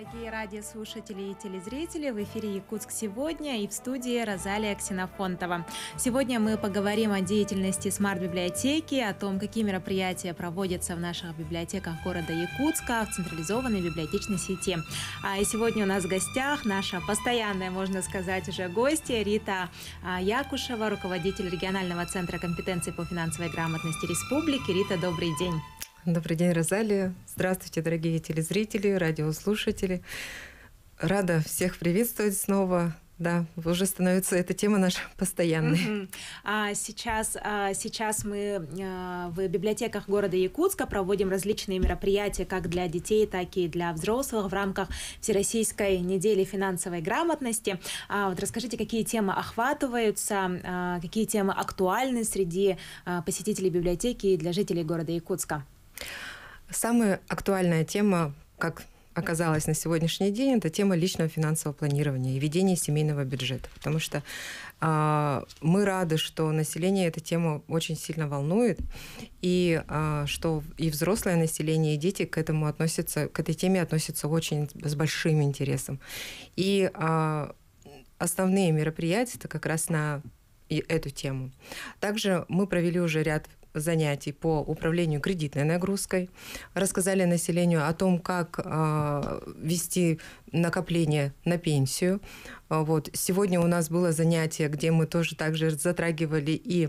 дорогие радиослушатели и телезрители! В эфире «Якутск сегодня» и в студии Розалия Ксенофонтова. Сегодня мы поговорим о деятельности смарт-библиотеки, о том, какие мероприятия проводятся в наших библиотеках города Якутска в централизованной библиотечной сети. И сегодня у нас в гостях наша постоянная, можно сказать, уже гостья Рита Якушева, руководитель регионального центра компетенции по финансовой грамотности республики. Рита, добрый день! Добрый день, Розалия. Здравствуйте, дорогие телезрители, радиослушатели. Рада всех приветствовать снова. Да, уже становится эта тема наша постоянной. Сейчас мы в библиотеках города Якутска проводим различные мероприятия как для детей, так и для взрослых в рамках Всероссийской недели финансовой грамотности. Расскажите, какие темы охватываются, какие темы актуальны среди посетителей библиотеки и для жителей города Якутска? Самая актуальная тема, как оказалось на сегодняшний день, это тема личного финансового планирования и ведения семейного бюджета. Потому что мы рады, что население эту тему очень сильно волнует, и что и взрослое население, и дети к этой теме относятся очень с большим интересом. И основные мероприятия это как раз на эту тему. Также мы провели уже ряд занятий по управлению кредитной нагрузкой, рассказали населению о том, как вести накопление на пенсию. Вот. Сегодня у нас было занятие, где мы тоже также затрагивали и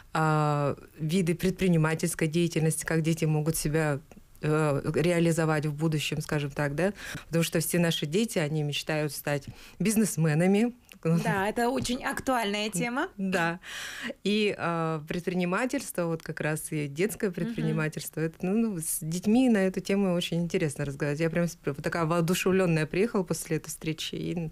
виды предпринимательской деятельности, как дети могут себя реализовать в будущем, скажем так, да, потому что все наши дети, они мечтают стать бизнесменами. Да, это очень актуальная тема. Да, и предпринимательство, вот как раз и детское предпринимательство, это, с детьми на эту тему очень интересно разговаривать. Я прям такая воодушевленная приехала после этой встречи и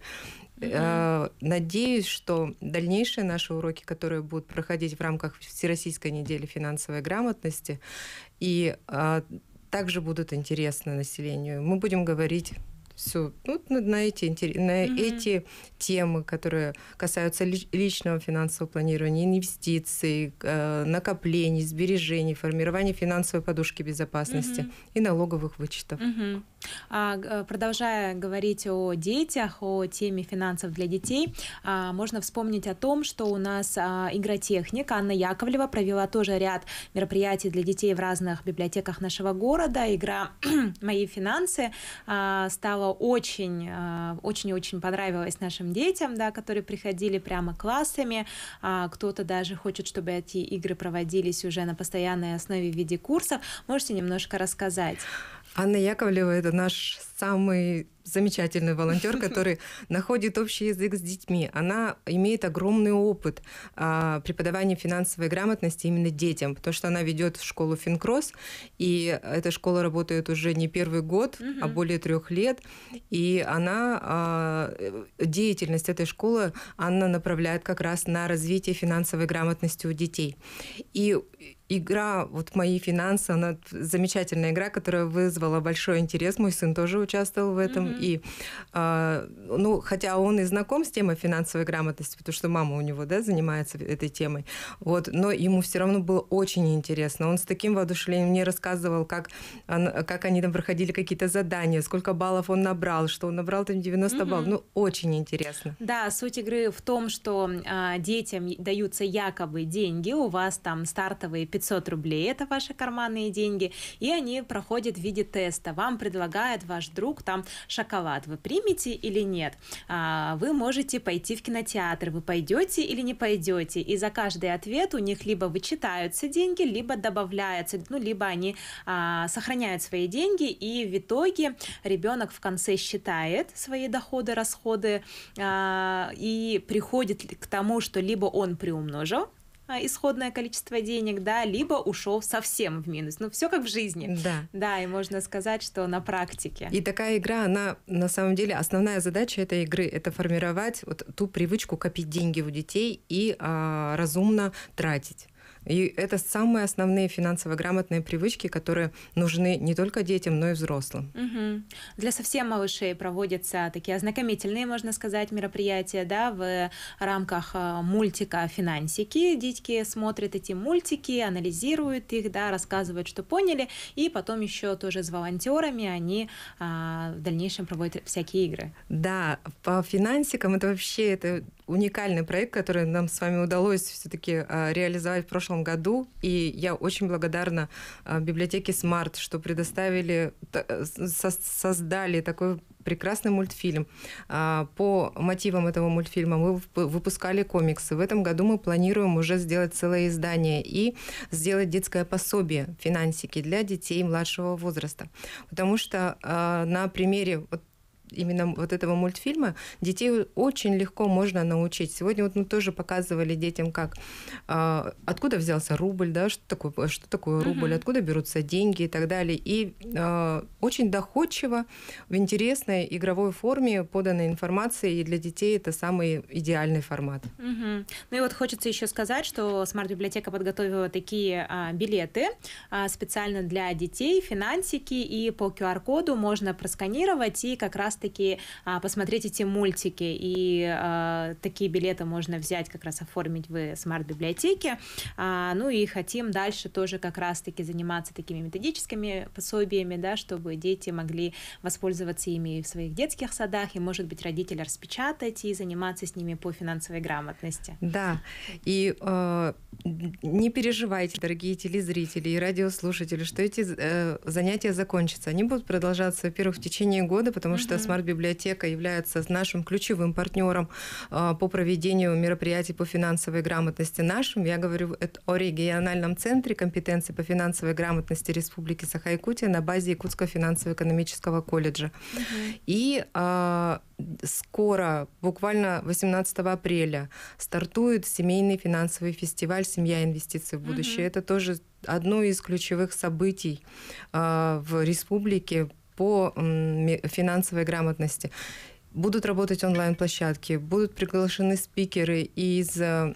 надеюсь, что дальнейшие наши уроки, которые будут проходить в рамках Всероссийской недели финансовой грамотности, и также будут интересны населению. Мы будем говорить на эти темы, которые касаются личного финансового планирования, инвестиций, накоплений, сбережений, формирования финансовой подушки безопасности и налоговых вычетов. Продолжая говорить о детях, о теме финансов для детей, можно вспомнить о том, что у нас игротехник Анна Яковлева провела тоже ряд мероприятий для детей в разных библиотеках нашего города. Игра «Мои финансы» стала очень-очень понравилась нашим детям, да, которые приходили прямо классами. Кто-то даже хочет, чтобы эти игры проводились уже на постоянной основе в виде курсов. Можете немножко рассказать? Анна Яковлева – это наш самый замечательный волонтер, который находит общий язык с детьми. Она имеет огромный опыт преподавания финансовой грамотности именно детям, потому что она ведет школу Финкросс, и эта школа работает уже не первый год, а более 3 лет. И деятельность этой школы Анна направляет как раз на развитие финансовой грамотности у детей. И игра «Мои финансы», она замечательная игра, которая вызвала большой интерес. Мой сын тоже участвовал в этом. И, хотя он и знаком с темой финансовой грамотности, потому что мама у него, да, занимается этой темой, но ему все равно было очень интересно. Он с таким воодушевлением мне рассказывал, как они там проходили какие-то задания, сколько баллов он набрал, что он набрал там 90 баллов. Очень интересно. Да, суть игры в том, что детям даются якобы деньги, у вас там стартовые 500 рублей, это ваши карманные деньги, и они проходят в виде теста. Вам предлагает ваш друг там шоколад. Вы примете или нет? Вы можете пойти в кинотеатр. Вы пойдете или не пойдете? И за каждый ответ у них либо вычитаются деньги, либо добавляются, либо они сохраняют свои деньги, и в итоге ребенок в конце считает свои доходы, расходы и приходит к тому, что либо он приумножил исходное количество денег, да, либо ушел совсем в минус. Все как в жизни. Да. Да, и можно сказать, что на практике. И такая игра, она на самом деле, основная задача этой игры – это формировать ту привычку копить деньги у детей и разумно тратить. И это самые основные финансово грамотные привычки, которые нужны не только детям, но и взрослым. Угу. Для совсем малышей проводятся такие ознакомительные, можно сказать, мероприятия, да, в рамках мультика «Финансики». Детки смотрят эти мультики, анализируют их, да, рассказывают, что поняли, и потом еще тоже с волонтерами они в дальнейшем проводят всякие игры. Да, по финансикам это уникальный проект, который нам с вами удалось все-таки реализовать в прошлом году. И я очень благодарна библиотеке Smart, что создали такой прекрасный мультфильм. По мотивам этого мультфильма мы выпускали комиксы. В этом году мы планируем уже сделать целое издание и сделать детское пособие «Финансики» для детей младшего возраста. Потому что на примере именно вот этого мультфильма детей очень легко можно научить. Сегодня вот мы тоже показывали детям, как откуда взялся рубль, да, что такое рубль, откуда берутся деньги и так далее. И очень доходчиво, в интересной игровой форме поданной информации, и для детей это самый идеальный формат. Ну и вот хочется еще сказать, что Смарт-библиотека подготовила такие билеты специально для детей, финансики, и по QR-коду можно просканировать и как раз-таки посмотреть эти мультики. И такие билеты можно взять, как раз оформить в Смарт-библиотеке. Ну и хотим дальше тоже как раз-таки заниматься такими методическими пособиями, да, чтобы дети могли воспользоваться ими в своих детских садах, и, может быть, родители распечатать и заниматься с ними по финансовой грамотности. Да, и не переживайте, дорогие телезрители и радиослушатели, что эти занятия закончатся. Они будут продолжаться, во-первых, в течение года, потому что Смарт-библиотека является нашим ключевым партнером по проведению мероприятий по финансовой грамотности нашим. Я говорю о региональном центре компетенции по финансовой грамотности Республики Саха-Якутия на базе Якутского финансово-экономического колледжа. И скоро, буквально 18 апреля, стартует семейный финансовый фестиваль «Семья. Инвестиции в будущее». Это тоже одно из ключевых событий в республике по финансовой грамотности. Будут работать онлайн-площадки, будут приглашены спикеры из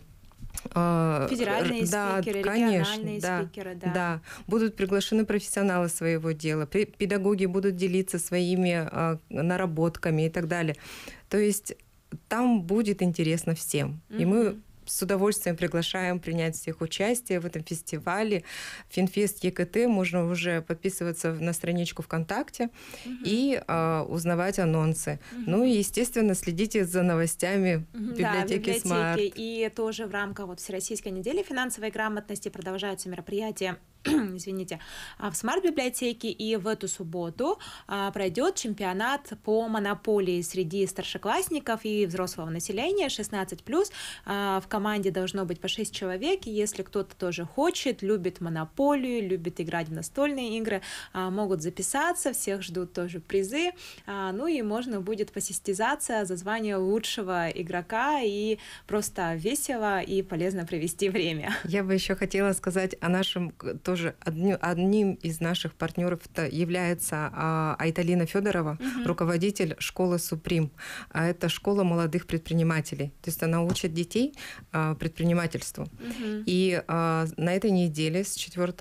федеральные спикеры, региональные спикеры. Да, будут приглашены профессионалы своего дела, педагоги будут делиться своими наработками и так далее. То есть там будет интересно всем. И мы с удовольствием приглашаем принять всех участие в этом фестивале. Финфест ЕКТ, можно уже подписываться на страничку ВКонтакте и узнавать анонсы. Ну и, естественно, следите за новостями библиотеки Smart. И тоже в рамках Всероссийской недели финансовой грамотности продолжаются мероприятия извините, в Смарт-библиотеке, и в эту субботу пройдет чемпионат по монополии среди старшеклассников и взрослого населения 16+. В команде должно быть по 6 человек, и если кто-то тоже хочет, любит монополию, любит играть в настольные игры, могут записаться, всех ждут тоже призы, ну и можно будет посостязаться за звание лучшего игрока, и просто весело и полезно провести время. Я бы еще хотела сказать о нашем тоже одним из наших партнеров является Айталина Федорова, руководитель школы Суприм. Это школа молодых предпринимателей. То есть она учит детей предпринимательству. И на этой неделе с 4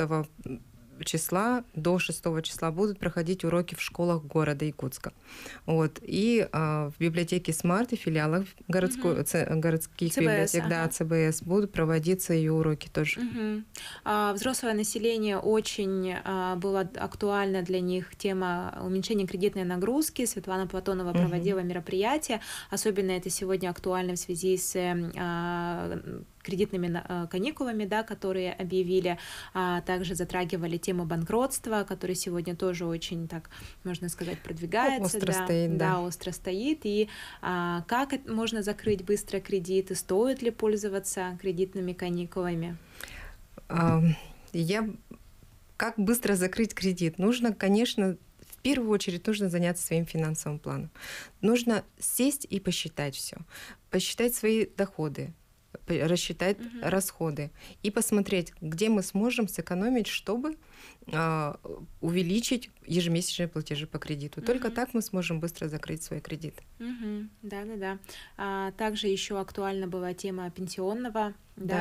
числа до 6 числа будут проходить уроки в школах города Якутска. Вот. И в библиотеке Smart и филиалах городских библиотек, ЦБС, будут проводиться ее уроки тоже. Взрослое население, очень была актуальна для них тема уменьшения кредитной нагрузки. Светлана Платонова проводила мероприятие. Особенно это сегодня актуально в связи с кредитными каникулами, да, которые объявили, также затрагивали тему банкротства, который сегодня тоже очень, так можно сказать, продвигается. Остро стоит. И как можно закрыть быстро кредиты, стоит ли пользоваться кредитными каникулами? Как быстро закрыть кредит? Нужно, конечно, в первую очередь нужно заняться своим финансовым планом. Нужно сесть и посчитать все, посчитать свои доходы, рассчитать расходы и посмотреть, где мы сможем сэкономить, чтобы увеличить ежемесячные платежи по кредиту. Только так мы сможем быстро закрыть свой кредит. Да. Также еще актуальна была тема пенсионного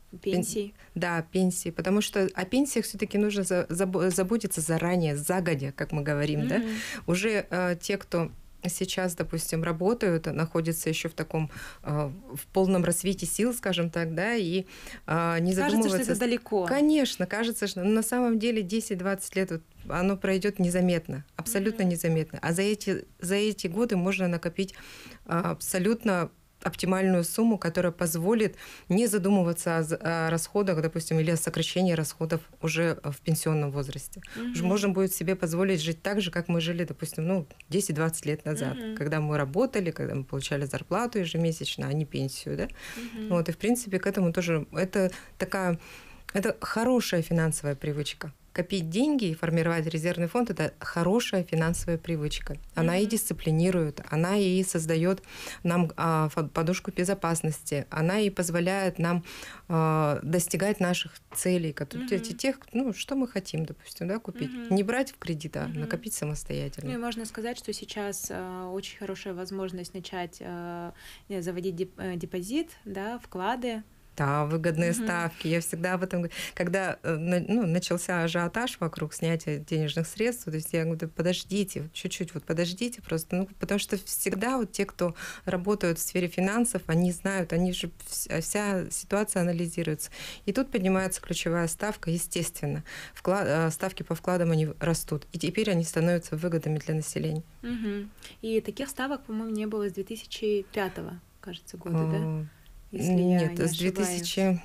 Пенсии. Да, пенсии. Потому что о пенсиях все-таки нужно заботиться заранее, загодя, как мы говорим. Да? Уже те, кто сейчас, допустим, работают, находятся еще в таком в полном рассвете сил, скажем так, да, и не задумываются. Кажется, что это далеко. Конечно, кажется, что на самом деле 10-20 лет оно пройдет незаметно, абсолютно незаметно. А за эти годы можно накопить абсолютно оптимальную сумму, которая позволит не задумываться о расходах, допустим, или о сокращении расходов уже в пенсионном возрасте. Можно будет себе позволить жить так же, как мы жили, допустим, 10-20 лет назад, когда мы работали, когда мы получали зарплату ежемесячно, а не пенсию. Да? Вот, и, в принципе, к этому тоже это хорошая финансовая привычка. Копить деньги и формировать резервный фонд – это хорошая финансовая привычка. Она и дисциплинирует, она и создает нам подушку безопасности, она и позволяет нам достигать наших целей, тех, что мы хотим, допустим, да, купить. Не брать в кредит, а накопить самостоятельно. Ну и можно сказать, что сейчас очень хорошая возможность начать заводить депозит, да, вклады. Да, выгодные ставки. Я всегда об этом говорю. Когда начался ажиотаж вокруг снятия денежных средств, то есть я говорю, подождите, чуть-чуть, подождите просто. Потому что всегда те, кто работают в сфере финансов, они знают, они же вся ситуация анализируется. И тут поднимается ключевая ставка, естественно. Ставки по вкладам, они растут. И теперь они становятся выгодными для населения. И таких ставок, по-моему, не было с 2005, кажется, года, да? Нет, с 2014-2015.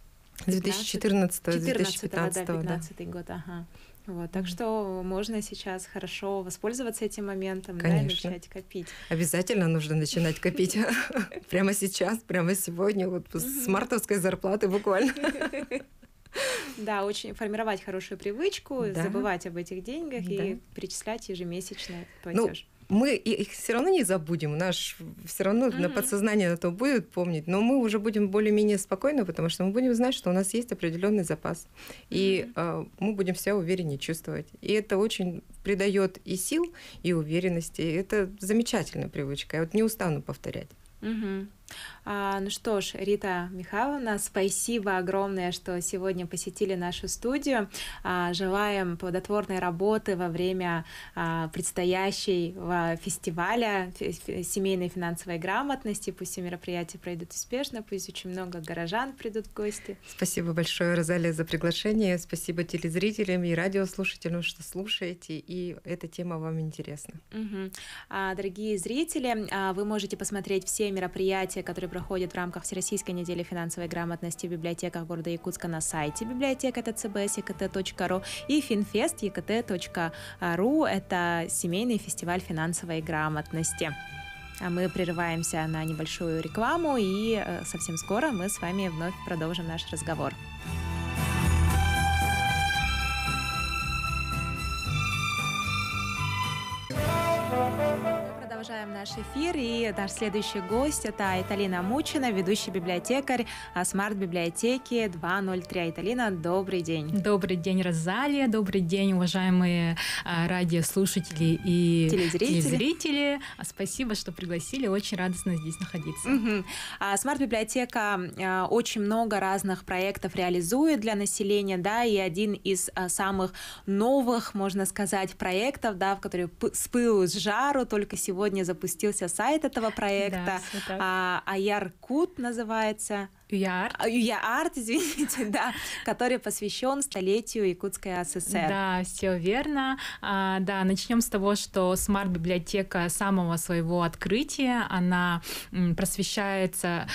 Да, 15 год, ага. Вот, так что можно сейчас хорошо воспользоваться этим моментом, да, и начать копить. Обязательно нужно начинать копить прямо сейчас, прямо сегодня, с мартовской зарплаты буквально. Да, очень формировать хорошую привычку, забывать об этих деньгах и перечислять ежемесячно платеж. Мы их все равно не забудем, все равно на подсознание это будет помнить, но мы уже будем более-менее спокойны, потому что мы будем знать, что у нас есть определенный запас, и мы будем себя увереннее чувствовать. И это очень придает и сил, и уверенности. Это замечательная привычка, я не устану повторять. Ну что ж, Рита Михайловна, спасибо огромное, что сегодня посетили нашу студию. Желаем плодотворной работы во время предстоящего фестиваля семейной финансовой грамотности. Пусть все мероприятия пройдут успешно, пусть очень много горожан придут в гости. Спасибо большое, Розалия, за приглашение. Спасибо телезрителям и радиослушателям, что слушаете, и эта тема вам интересна. Дорогие зрители, вы можете посмотреть все мероприятия, которые проходят в рамках Всероссийской недели финансовой грамотности в библиотеках города Якутска на сайте библиотека ect.cbs.ekt.ru и Finfest ekt.ru. Это семейный фестиваль финансовой грамотности. А мы прерываемся на небольшую рекламу, и совсем скоро мы с вами вновь продолжим наш разговор. Продолжаем наш эфир, и наш следующий гость — это Айталина Мучина, ведущий библиотекарь смарт-библиотеки 203. Айталина, добрый день. Добрый день, Розалия, добрый день, уважаемые радиослушатели и телезрители. Спасибо, что пригласили, очень радостно здесь находиться. Смарт-библиотека очень много разных проектов реализует для населения, да, и один из самых новых, можно сказать, проектов, да, в который с пылу с жару только сегодня запустился сайт этого проекта. Да, Аяркут называется. Уя-Арт, извините, да, который посвящен столетию Якутской АССР. Да, все верно. Да, начнем с того, что смарт-библиотека с самого своего открытия, она просвещает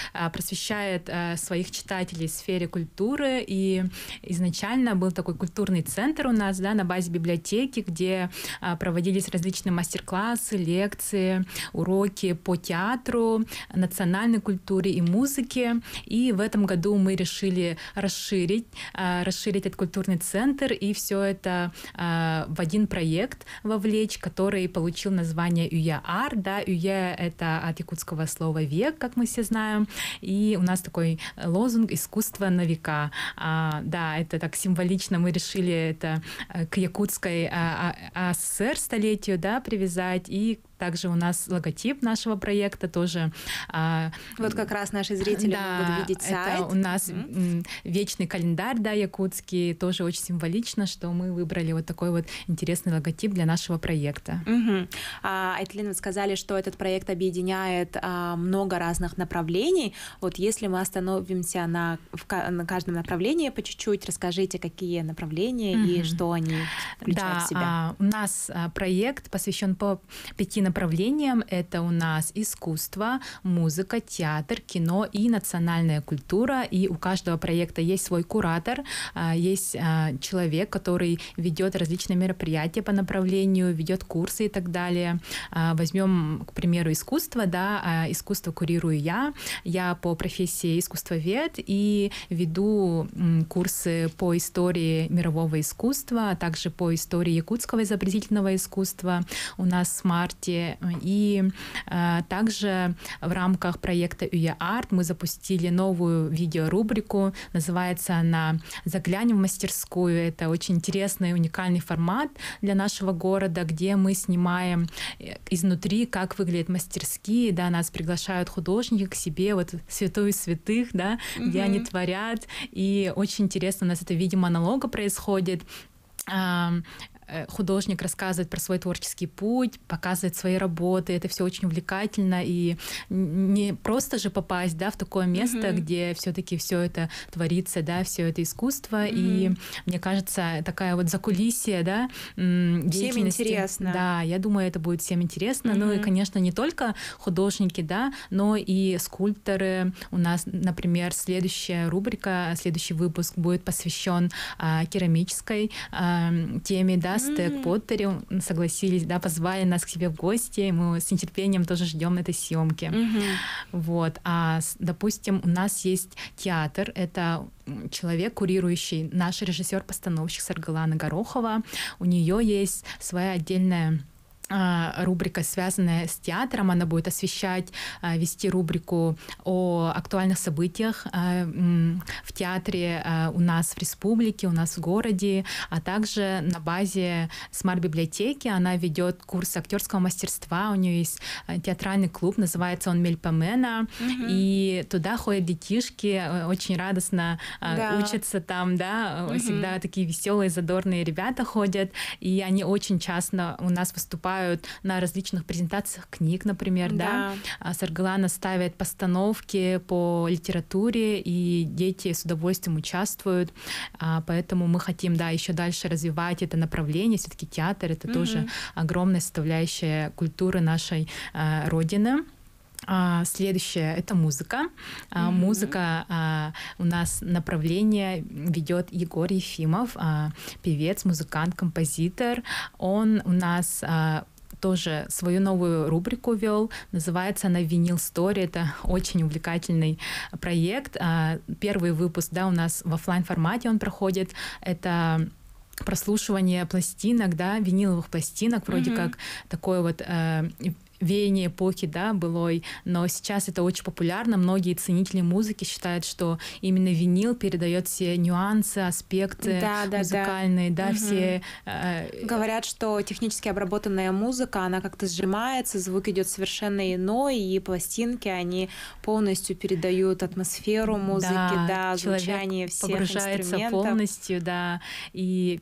своих читателей в сфере культуры, и изначально был такой культурный центр у нас, да, на базе библиотеки, где проводились различные мастер-классы, лекции, уроки по театру, национальной культуре и музыке. И в этом году мы решили расширить этот культурный центр и все это в один проект вовлечь, который получил название Уя-Арт. Да, Уя — это от якутского слова «век», как мы все знаем. И у нас такой лозунг «Искусство на века». Да, это так символично. Мы решили это к якутской АССР столетию, да, привязать, и Также у нас логотип нашего проекта тоже. Вот как раз наши зрители могут видеть сайт. Это у нас вечный календарь, да, якутский, тоже очень символично, что мы выбрали вот такой вот интересный логотип для нашего проекта. Айталина, вы сказали, что этот проект объединяет много разных направлений. Вот если мы остановимся на каждом направлении по чуть-чуть, расскажите, какие направления и что они включают в себя. У нас проект посвящен по 5 направлениям. Это у нас искусство, музыка, театр, кино и национальная культура. И у каждого проекта есть свой куратор, есть человек, который ведет различные мероприятия по направлению, ведет курсы и так далее. Возьмем, к примеру, искусство. Да, искусство курирую я. Я по профессии искусствовед и веду курсы по истории мирового искусства, а также по истории якутского изобразительного искусства у нас в марте. И также в рамках проекта УЯ Арт мы запустили новую видеорубрику. Называется она «Заглянем в мастерскую». Это очень интересный и уникальный формат для нашего города, где мы снимаем изнутри, как выглядят мастерские. Да, нас приглашают художники к себе, вот святую святых, да, где они творят. И очень интересно, у нас это в виде монолога происходит. Художник рассказывает про свой творческий путь, показывает свои работы. Это все очень увлекательно. И не просто же попасть, да, в такое место, где все-таки все это творится, да, все это искусство. И мне кажется, такая вот закулисье, да, всем интересно. Да, я думаю, это будет всем интересно. Ну и, конечно, не только художники, да, но и скульпторы. У нас, например, следующая рубрика, следующий выпуск будет посвящен керамической теме, да, Стек Поттери согласились, да, позвали нас к себе в гости, мы с нетерпением тоже ждем этой съемки. Вот. Допустим, у нас есть театр, это человек, курирующий наш режиссер-постановщик Саргалана Горохова. У нее есть своя отдельная рубрика, связанная с театром. Она будет освещать, вести рубрику о актуальных событиях в театре у нас в республике, у нас в городе, а также на базе смарт-библиотеки она ведет курсы актерского мастерства. У нее есть театральный клуб, называется он Мельпомена, и туда ходят детишки, очень радостно учатся там, да, всегда такие веселые, задорные ребята ходят, и они очень часто у нас выступают на различных презентациях книг, например, да. Саргалана ставит постановки по литературе, и дети с удовольствием участвуют, поэтому мы хотим, да, еще дальше развивать это направление. Все-таки театр — это тоже огромная составляющая культуры нашей Родины. Следующее — это музыка. Музыка у нас направление ведет Егор Ефимов, певец, музыкант, композитор. Он у нас тоже свою новую рубрику вел. Называется она «Винил Story». Это очень увлекательный проект. Первый выпуск, да, у нас в офлайн формате он проходит. Это прослушивание пластинок, да, виниловых пластинок, вроде как такой вот веяние эпохи, да, былой, но сейчас это очень популярно. Многие ценители музыки считают, что именно винил передает все нюансы, аспекты музыкальные, да, все... Говорят, что технически обработанная музыка, она как-то сжимается, звук идет совершенно иной, и пластинки, они полностью передают атмосферу музыки, да, звучание всех погружается инструментов. Полностью, да, и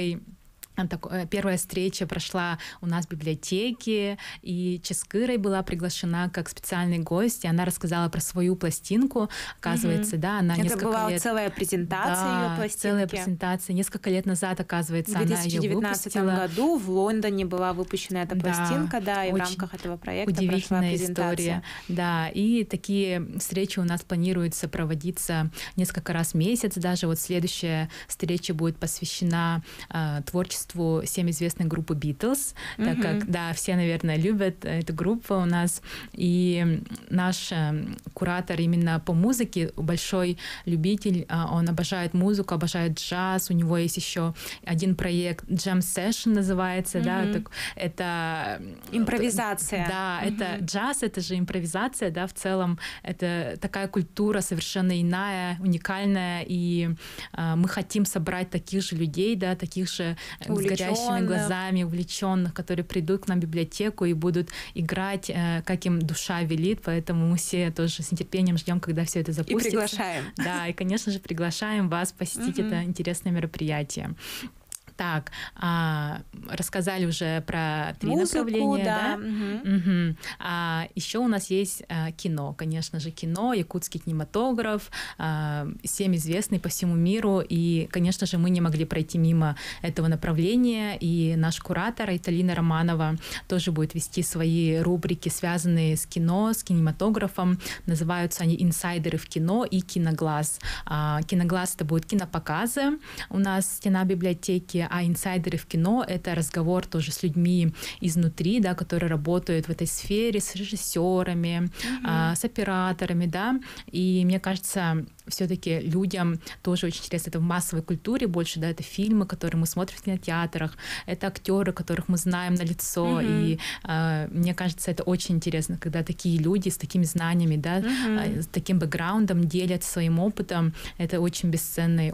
первая встреча прошла у нас в библиотеке, и Ческырой была приглашена как специальный гость, и она рассказала про свою пластинку. Оказывается, да, она это несколько была лет... целая презентация ее пластинки. Целая презентация. Несколько лет назад, оказывается, она ее выпустила. В 2019 году в Лондоне была выпущена эта пластинка, да, и в рамках этого проекта прошла презентация. История. Да, и такие встречи у нас планируется проводиться несколько раз в месяц. Даже вот следующая встреча будет посвящена творчеству всем известной группы Beatles, так как, да, все, наверное, любят эту группу у нас. И наш куратор именно по музыке, большой любитель, он обожает музыку, обожает джаз. У него есть еще один проект Jam Session называется, да, это... Импровизация. Да, это джаз, это же импровизация, да, в целом это такая культура совершенно иная, уникальная, и мы хотим собрать таких же людей, да, таких же с горящими глазами, увлеченных, которые придут к нам в библиотеку и будут играть, как им душа велит, поэтому мы все тоже с нетерпением ждем, когда все это запустится. И приглашаем. Да, и, конечно же, приглашаем вас посетить это интересное мероприятие. Так, рассказали уже про 3 музыку, направления, да? Угу. Еще у нас есть кино, конечно же, кино, якутский кинематограф, всем известный по всему миру, и, конечно же, мы не могли пройти мимо этого направления, и наш куратор Италина Романова тоже будет вести свои рубрики, связанные с кино, с кинематографом, называются они «Инсайдеры в кино» и «Киноглаз». «Киноглаз» — это будут кинопоказы, у нас стена библиотеки, а инсайдеры в кино — это разговор тоже с людьми изнутри, да, которые работают в этой сфере, с режиссерами, с операторами, да, и мне кажется, все-таки людям тоже очень интересно, это в массовой культуре больше, да, это фильмы, которые мы смотрим в кинотеатрах, это актеры, которых мы знаем на лицо, и мне кажется, это очень интересно, когда такие люди с такими знаниями, да, с таким бэкграундом делятся своим опытом, это очень бесценное,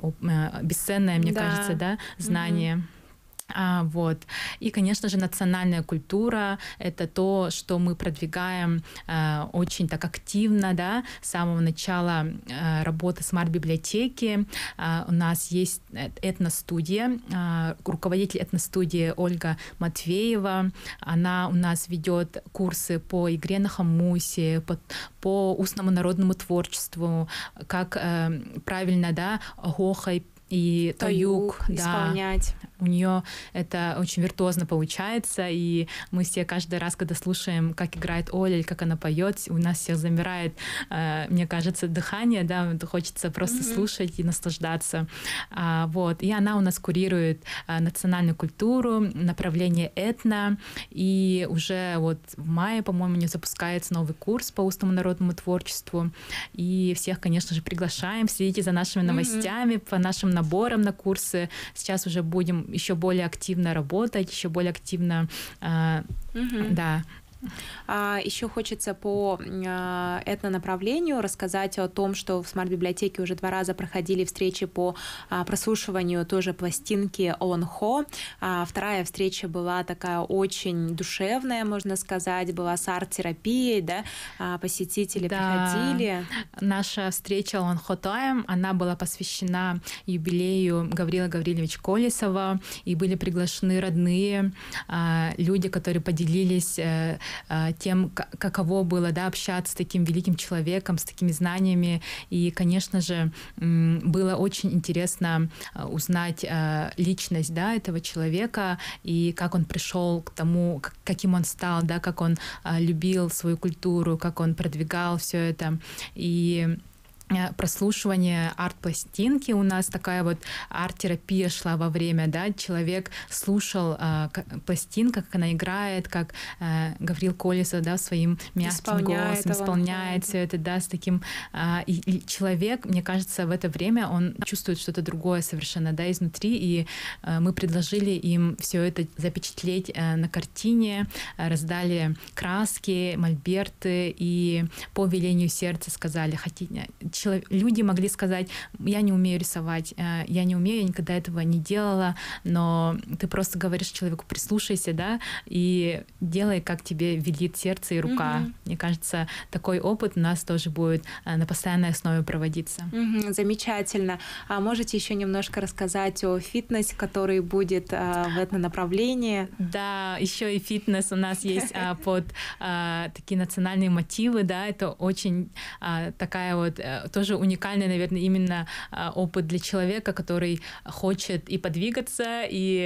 мне кажется, да, знание. Вот. И, конечно же, национальная культура — это то, что мы продвигаем очень так активно, да, с самого начала работы смарт-библиотеки. У нас есть этностудия, руководитель этностудии Ольга Матвеева. Она у нас ведет курсы по игре на хомусе, по устному народному творчеству, как правильно, да, гохай и таюк, да, исполнять. У нее это очень виртуозно получается, и мы все каждый раз, когда слушаем, как играет Оля или как она поет, у нас всех замирает, мне кажется, дыхание, да, хочется просто слушать и наслаждаться. Вот. И она у нас курирует национальную культуру, направление этно, и уже вот в мае, по-моему, у нее запускается новый курс по устному народному творчеству, и всех, конечно же, приглашаем, следите за нашими новостями, по нашим наборам на курсы. Сейчас уже будем еще более активно работать, еще более активно, да. Еще хочется по этнонаправлению рассказать о том, что в смарт-библиотеке уже 2 раза проходили встречи по прослушиванию тоже пластинки Олонхо. 2-я встреча была такая очень душевная, можно сказать, была с арт-терапией, да, посетители приходили. Наша встреча Олонхо Тайм, она была посвящена юбилею Гаврила Гавриловича Колесова, и были приглашены родные, люди, которые поделились тем, каково было, да, общаться с таким великим человеком, с такими знаниями. И, конечно же, было очень интересно узнать личность, да, этого человека и как он пришел к тому, каким он стал, да, как он любил свою культуру, как он продвигал все это. И прослушивание арт-пластинки. У нас такая вот арт-терапия шла во время, да, человек слушал пластинку, как она играет, как Гаврил Колесов, да, своим мягким голосом исполняет все это, да, с таким... И человек, мне кажется, в это время он чувствует что-то другое совершенно, да, изнутри, и мы предложили им все это запечатлеть на картине, раздали краски, мольберты, и по велению сердца сказали, хотите... Люди могли сказать, я не умею рисовать, я не умею, я никогда этого не делала, но ты просто говоришь человеку, прислушайся, да, и делай, как тебе велит сердце и рука. Мне кажется, такой опыт у нас тоже будет на постоянной основе проводиться. Замечательно. А можете еще немножко рассказать о фитнесе, который будет в этом направлении? Да, еще и фитнес у нас есть под такие национальные мотивы, да, это очень такая вот тоже уникальный, наверное, именно опыт для человека, который хочет и подвигаться,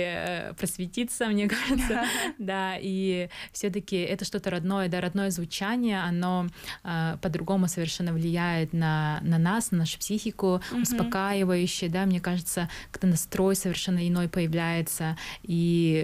и просветиться, мне кажется. Да, и все-таки это что-то родное, да, родное звучание, оно по-другому совершенно влияет на нас, на нашу психику, успокаивающее, да, мне кажется, когда настрой совершенно иной появляется, и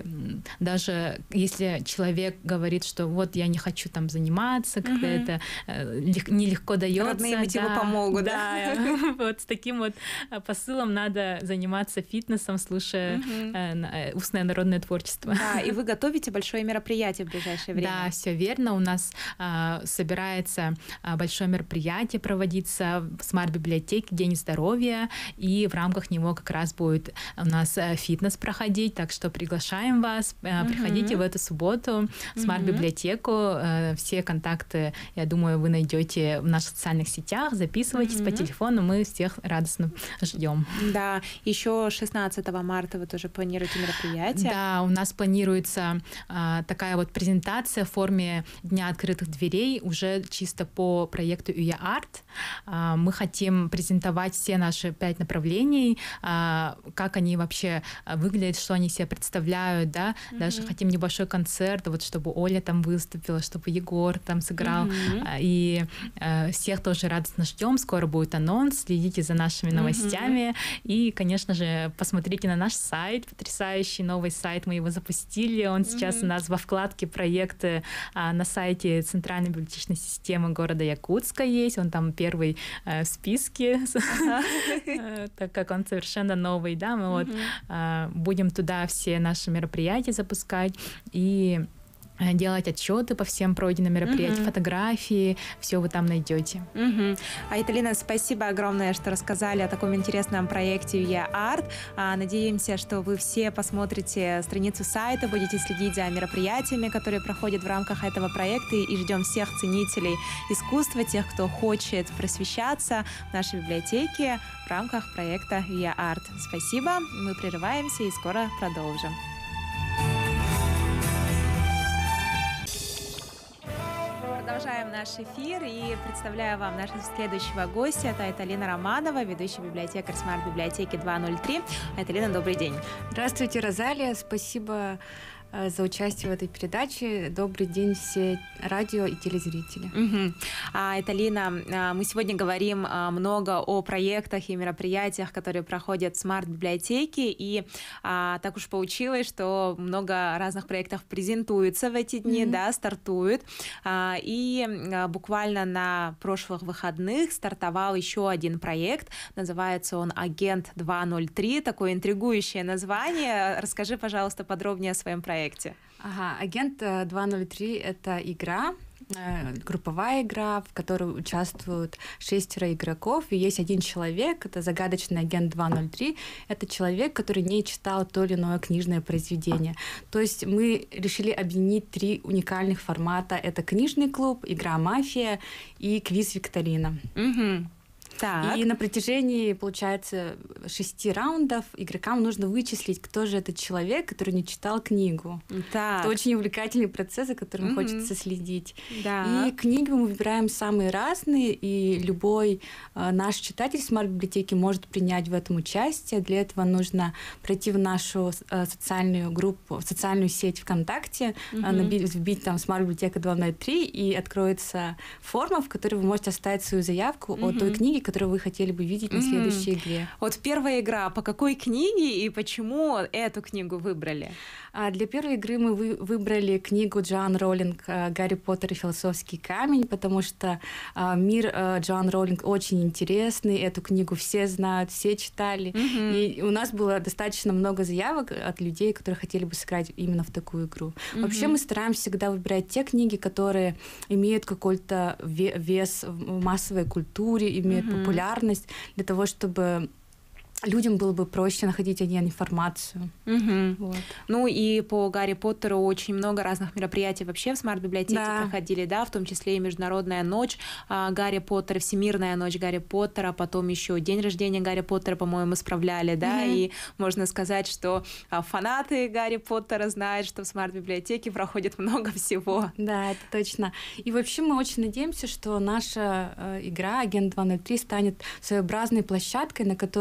даже если человек говорит, что вот я не хочу там заниматься, когда это нелегко дается, родные мотивы помогут. ногу, да? Вот с таким вот посылом надо заниматься фитнесом, слушая устное народное творчество. Да, и вы готовите большое мероприятие в ближайшее время. Да, все верно. У нас собирается большое мероприятие проводиться в смарт-библиотеке «День здоровья», и в рамках него как раз будет у нас фитнес проходить, так что приглашаем вас, приходите в эту субботу в смарт-библиотеку. Все контакты, я думаю, вы найдете в наших социальных сетях, записывайтесь по телефону, мы всех радостно ждем. Да, еще 16 марта вы тоже планируете мероприятие. Да, у нас планируется такая вот презентация в форме Дня открытых дверей уже чисто по проекту UA Art. Мы хотим презентовать все наши 5 направлений, как они вообще выглядят, что они себе представляют, да. Даже хотим небольшой концерт, вот чтобы Оля там выступила, чтобы Егор там сыграл. И всех тоже радостно ждем. Скоро будет анонс, следите за нашими новостями. И, конечно же, посмотрите на наш сайт, потрясающий новый сайт, мы его запустили. Он сейчас у нас во вкладке «Проекты» на сайте Центральной библиотечной системы города Якутска есть. Он там первый в списке, так как он совершенно новый, да. Мы вот будем туда все наши мероприятия запускать и делать отчеты по всем пройденным мероприятиям, фотографии, все вы там найдете. Айталина, спасибо огромное, что рассказали о таком интересном проекте UA Art. Надеемся, что вы все посмотрите страницу сайта, будете следить за мероприятиями, которые проходят в рамках этого проекта, и ждем всех ценителей искусства, тех, кто хочет просвещаться в нашей библиотеке в рамках проекта UA Art. Спасибо, мы прерываемся и скоро продолжим. Продолжаем наш эфир и представляю вам нашего следующего гостя. Это Айталина Романова, ведущий библиотекарь смарт-библиотеки 203. Айталина, добрый день. Здравствуйте, Розалия. Спасибо за участие в этой передаче. Добрый день все радио и телезрители. Айталина, мы сегодня говорим много о проектах и мероприятиях, которые проходят в смарт-библиотеке, и так уж получилось, что много разных проектов презентуются в эти дни, да, стартуют. И буквально на прошлых выходных стартовал еще один проект, называется он «Агент 203», такое интригующее название. Расскажи, пожалуйста, подробнее о своем проекте. Агент 203 — это игра, групповая игра, в которой участвуют 6 игроков, и есть один человек, это загадочный агент 203, это человек, который не читал то или иное книжное произведение. То есть мы решили объединить 3 уникальных формата. Это книжный клуб, игра «Мафия» и квиз-викторина. Так. И на протяжении, получается, 6 раундов игрокам нужно вычислить, кто же этот человек, который не читал книгу. Так. Это очень увлекательный процесс, за которым хочется следить. Да. И книги мы выбираем самые разные, и любой наш читатель в смарт-библиотеке может принять в этом участие. Для этого нужно пройти в нашу социальную группу, в социальную сеть ВКонтакте, вбить там «Смарт-библиотека 203», и откроется форма, в которой вы можете оставить свою заявку о той книге, которую вы хотели бы видеть на следующей игре. Вот первая игра. По какой книге и почему эту книгу выбрали? Для первой игры мы выбрали книгу Джоан Роулинг «Гарри Поттер и философский камень», потому что мир Джоан Роулинг очень интересный, эту книгу все знают, все читали. И у нас было достаточно много заявок от людей, которые хотели бы сыграть именно в такую игру. Вообще мы стараемся всегда выбирать те книги, которые имеют какой-то вес в массовой культуре, имеют популярность, для того, чтобы людям было бы проще находить информацию. Вот. Ну и по Гарри Поттеру очень много разных мероприятий вообще в смарт-библиотеке проходили, да, в том числе и Международная ночь Гарри Поттера, Всемирная ночь Гарри Поттера, потом еще день рождения Гарри Поттера, по-моему, справляли, да, и можно сказать, что фанаты Гарри Поттера знают, что в смарт-библиотеке проходит много всего. Да, это точно. И вообще мы очень надеемся, что наша игра «Агент 203» станет своеобразной площадкой, на которой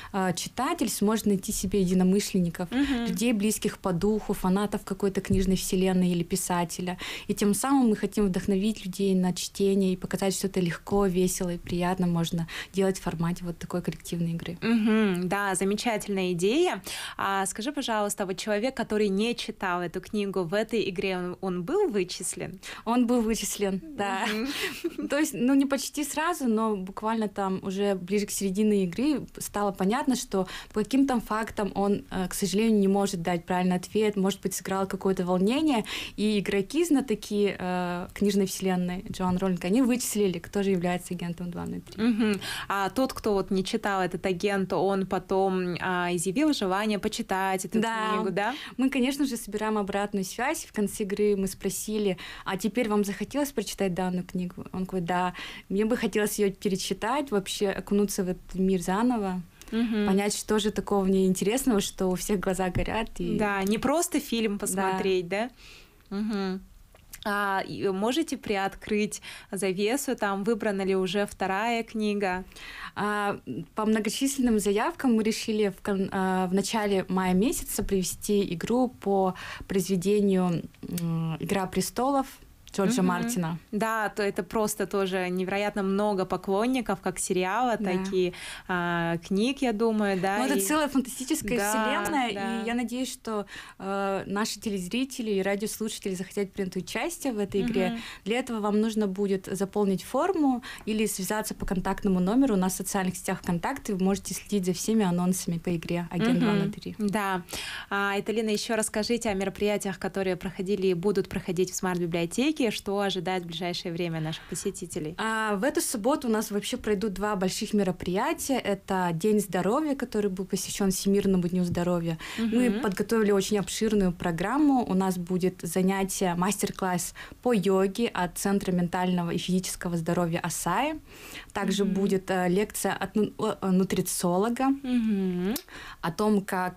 читатель сможет найти себе единомышленников, людей, близких по духу, фанатов какой-то книжной вселенной или писателя. И тем самым мы хотим вдохновить людей на чтение и показать, что это легко, весело и приятно можно делать в формате вот такой коллективной игры. Да, замечательная идея. А скажи, пожалуйста, вот человек, который не читал эту книгу, в этой игре он был вычислен? Он был вычислен, да. То есть, не почти сразу, но буквально там уже ближе к середине игры стало понятно, что по каким-то фактам он, к сожалению, не может дать правильный ответ, может быть, сыграл какое-то волнение, и игроки, знатоки книжной вселенной Джоан Роулинг, они вычислили, кто же является агентом 203. А тот, кто вот не читал этот агент, он потом изъявил желание почитать эту книгу, да? Мы, конечно же, собираем обратную связь. В конце игры мы спросили, а теперь вам захотелось прочитать данную книгу? Он говорит, да, мне бы хотелось ее перечитать, вообще окунуться в этот мир заново. Понять, что же такого в ней интересного, что у всех глаза горят. Да, не просто фильм посмотреть, да? Можете приоткрыть завесу, там выбрана ли уже вторая книга? По многочисленным заявкам мы решили в начале мая месяца провести игру по произведению «Игра престолов» Джорджа Мартина. Да, то это просто тоже невероятно много поклонников, как сериала, так и книг, я думаю, да. Это целая фантастическая вселенная, и я надеюсь, что наши телезрители и радиослушатели захотят принять участие в этой игре. Для этого вам нужно будет заполнить форму или связаться по контактному номеру. У нас в социальных сетях ВКонтакте, вы можете следить за всеми анонсами по игре «Агент 203». Да. Италина, еще расскажите о мероприятиях, которые проходили и будут проходить в смарт-библиотеке, что ожидает в ближайшее время наших посетителей? В эту субботу у нас вообще пройдут 2 больших мероприятия. Это День здоровья, который был посвящен Всемирному дню здоровья. Мы подготовили очень обширную программу. У нас будет занятие, мастер-класс по йоге от Центра ментального и физического здоровья АСАИ. Также будет лекция от нутрициолога о том, как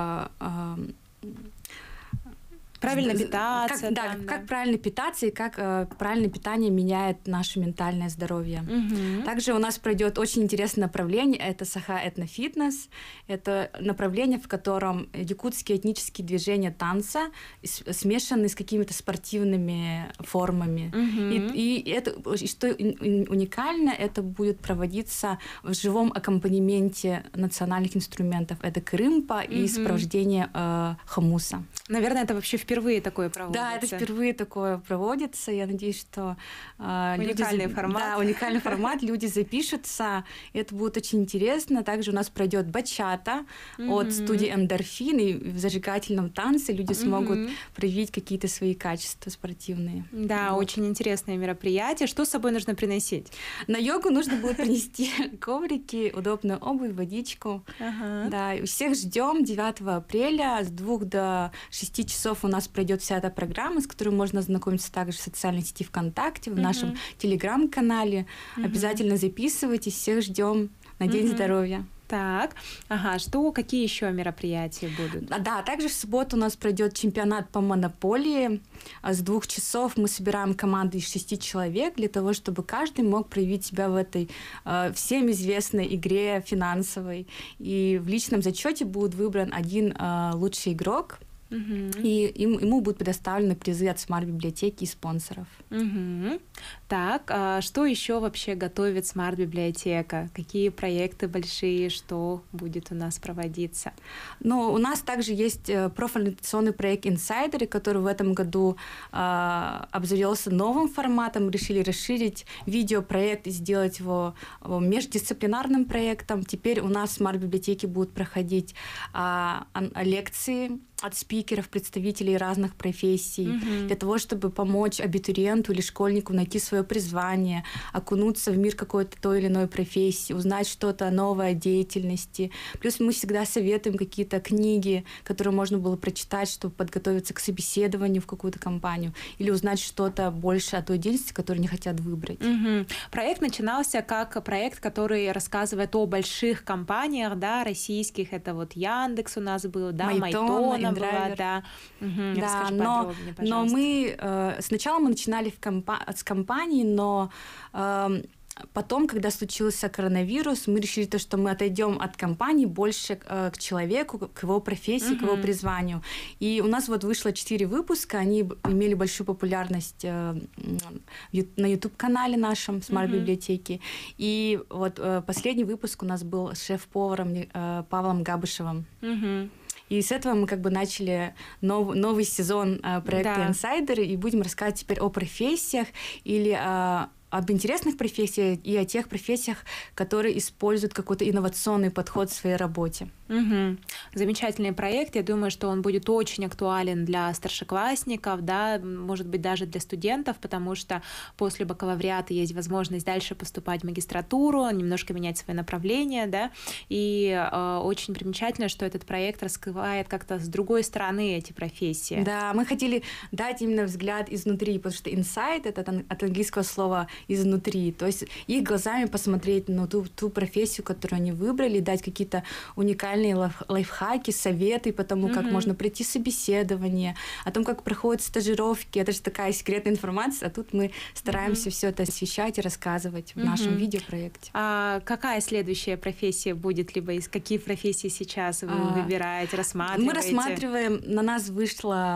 правильно питаться. Как правильно питаться и как правильное питание меняет наше ментальное здоровье. Также у нас пройдет очень интересное направление. Это саха-этнофитнес. Это направление, в котором якутские этнические движения танца смешаны с какими-то спортивными формами. И что уникально, это будет проводиться в живом аккомпанементе национальных инструментов. Это крымпа и сопровождение хомуса. Наверное, это вообще впервые такое проводится. Да, это впервые такое проводится. Я надеюсь, что уникальный формат. Да, уникальный формат. Люди запишутся. Это будет очень интересно. Также у нас пройдет бачата от студии «Эндорфин». И в зажигательном танце люди смогут проявить какие-то свои качества спортивные. Да, очень интересное мероприятие. Что с собой нужно приносить? На йогу нужно будет принести коврики, удобную обувь, водичку. Да, всех ждем 9 апреля с 2 до 6 часов у нас пройдет вся эта программа, с которой можно ознакомиться также в социальной сети ВКонтакте, в нашем телеграм-канале. Обязательно записывайтесь, всех ждем на День здоровья. Так, какие еще мероприятия будут? Да, также в субботу у нас пройдет чемпионат по монополии. С 2 часов мы собираем команду из 6 человек для того, чтобы каждый мог проявить себя в этой всем известной игре финансовой. И в личном зачете будет выбран один лучший игрок. И ему будут предоставлены призы от смарт-библиотеки и спонсоров. Так, что еще вообще готовит смарт-библиотека? Какие проекты большие, что будет у нас проводиться? У нас также есть профориентационный проект «Инсайдеры», который в этом году обзавелся новым форматом. Решили расширить видеопроект и сделать его междисциплинарным проектом. Теперь у нас в смарт-библиотеке будут проходить лекции от спикеров, представителей разных профессий, для того, чтобы помочь абитуриенту или школьнику найти свое призвание, окунуться в мир какой-то той или иной профессии, узнать что-то новое о деятельности. Плюс мы всегда советуем какие-то книги, которые можно было прочитать, чтобы подготовиться к собеседованию в какую-то компанию или узнать что-то больше о той деятельности, которую они хотят выбрать. Проект начинался как проект, который рассказывает о больших компаниях, да, российских. Это вот Яндекс у нас был, да, Майтона была, да. Расскажи подробнее, пожалуйста. Но мы сначала мы начинали с компании, но Потом, когда случился коронавирус, мы решили то, что мы отойдем от компании больше к человеку, к его профессии, к его призванию. И у нас вот вышло 4 выпуска, они имели большую популярность на YouTube-канале нашем «Смарт-библиотеки». И вот последний выпуск у нас был с шеф-поваром Павлом Габышевым. И с этого мы как бы начали новый сезон проекта «Инсайдеры», и будем рассказывать теперь о профессиях или об интересных профессиях и о тех профессиях, которые используют какой-то инновационный подход в своей работе. Замечательный проект. Я думаю, что он будет очень актуален для старшеклассников, да, может быть, даже для студентов, потому что после бакалавриата есть возможность дальше поступать в магистратуру, немножко менять свое направление, да, и очень примечательно, что этот проект раскрывает как-то с другой стороны эти профессии. Да, мы хотели дать именно взгляд изнутри, потому что инсайт — это от английского слова изнутри, то есть их глазами посмотреть на ту профессию, которую они выбрали, дать какие-то уникальные лайфхаки, советы по тому, как можно пройти собеседование, о том, как проходят стажировки. Это же такая секретная информация, а тут мы стараемся все это освещать и рассказывать в нашем видеопроекте. А какая следующая профессия будет, либо из каких профессий сейчас вы выбираете, рассматриваете? Мы рассматриваем, на нас вышла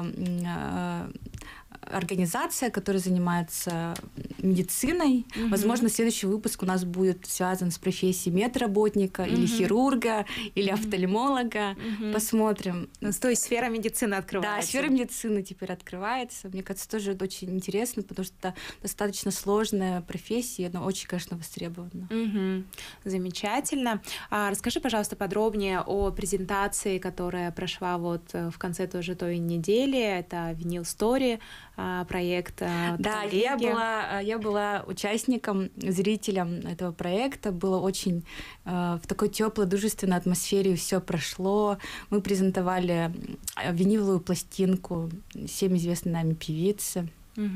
организация, которая занимается медициной. Возможно, следующий выпуск у нас будет связан с профессией медработника или хирурга, или офтальмолога. Посмотрим. То есть сфера медицины открывается. Да, сфера медицины теперь открывается. Мне кажется, тоже это очень интересно, потому что это достаточно сложная профессия, но очень, конечно, востребована. Замечательно. Расскажи, пожалуйста, подробнее о презентации, которая прошла вот в конце тоже той недели. Это Vinyl Story, проект. Да, я была участником, зрителем этого проекта. Было очень в такой теплой, дружественной атмосфере все прошло. Мы презентовали виниловую пластинку всем известной нами певицы.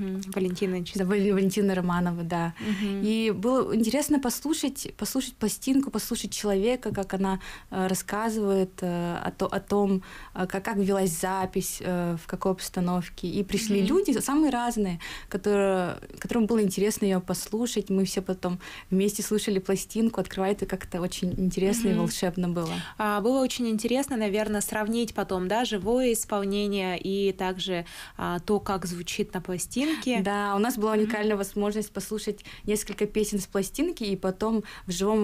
Валентины Романовой, да. И было интересно послушать пластинку, послушать человека, как она рассказывает о том, как велась запись, в какой обстановке. И пришли люди, самые разные, которым было интересно ее послушать. Мы все потом вместе слушали пластинку, открывая это как-то очень интересно и волшебно было. Было очень интересно, наверное, сравнить потом, да, живое исполнение и также то, как звучит на пластинке. Да, у нас была уникальная возможность послушать несколько песен с пластинки и потом в живом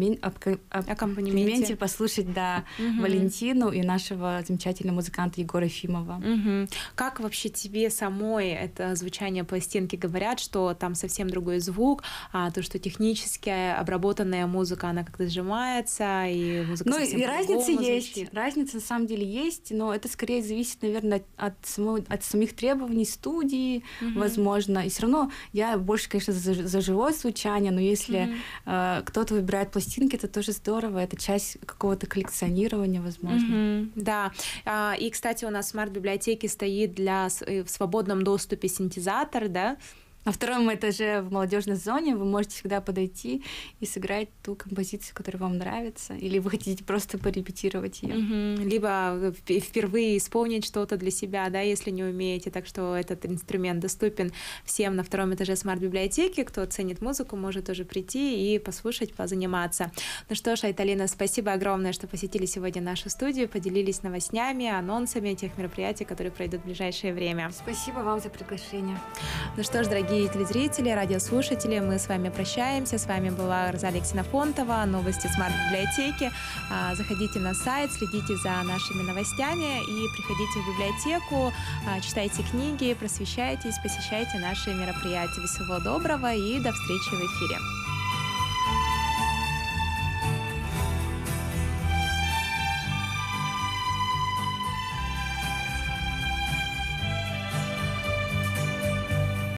аккомпанементе послушать, Валентину и нашего замечательного музыканта Егора Ефимова. Как вообще тебе самой это звучание пластинки? Говорят, что там совсем другой звук, то, что технически обработанная музыка, она как-то сжимается, и музыка совсем разница есть. Звучит. Разница на самом деле есть, но это скорее зависит, наверное, от самих требований студии, возможно. И все равно я больше, конечно, за живое звучание, но если кто-то выбирает пластинки, это тоже здорово. Это часть какого-то коллекционирования, возможно. Да. И, кстати, у нас в смарт-библиотеке стоит в свободном доступе синтезатор, да? На втором этаже в молодежной зоне вы можете всегда подойти и сыграть ту композицию, которая вам нравится, или вы хотите просто порепетировать ее. Либо впервые исполнить что-то для себя, да, если не умеете. Так что этот инструмент доступен всем на втором этаже смарт-библиотеки. Кто ценит музыку, может тоже прийти и послушать, позаниматься. Ну что ж, Айталина, спасибо огромное, что посетили сегодня нашу студию, поделились новостями, анонсами тех мероприятий, которые пройдут в ближайшее время. Спасибо вам за приглашение. Ну что ж, дорогие телезрители, радиослушатели, мы с вами прощаемся. С вами была Розалия Ксенофонтова, новости смарт-библиотеки. Заходите на сайт, следите за нашими новостями и приходите в библиотеку, читайте книги, просвещайтесь, посещайте наши мероприятия. Всего доброго и до встречи в эфире.